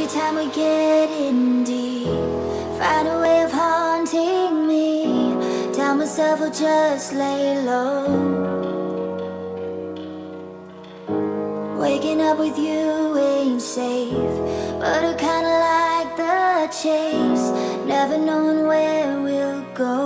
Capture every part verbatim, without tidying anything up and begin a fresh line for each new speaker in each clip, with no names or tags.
Every time we get in deep, find a way of haunting me. Tell myself I'll just lay low. Waking up with you ain't safe, but I kinda like the chase, never knowing where we'll go.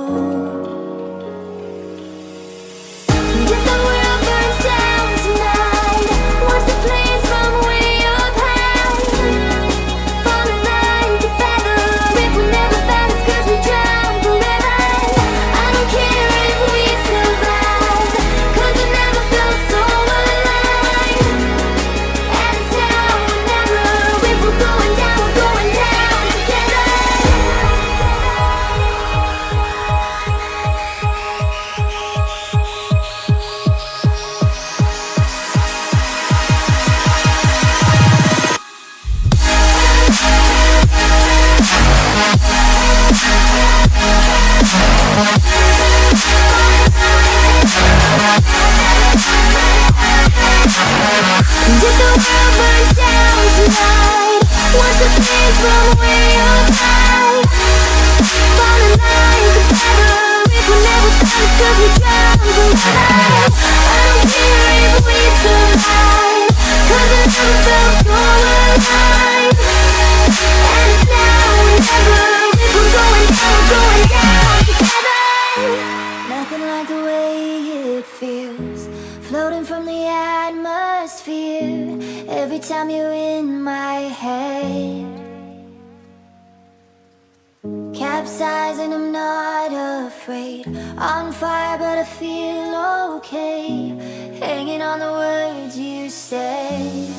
If the world burns down tonight, what's the flames from way up high? Falling like a feather, if we never found us, 'cause we drown forever. I don't care if we survive, 'cause I never felt so alive. And it's now or never, if we're going down, we're going down together. And if the world burns down tonight, what's the flames from way up high? Falling like a feather, if we never found us, 'cause we drown forever. I don't care if we survive, 'cause I never felt so alive. And it's now or never, if we're going down, we're going down together. Nothing like the way it feels, floating from the atmosphere, every time you're in my head. Capsizing, I'm not afraid, on fire but I feel okay, hanging on the words you said.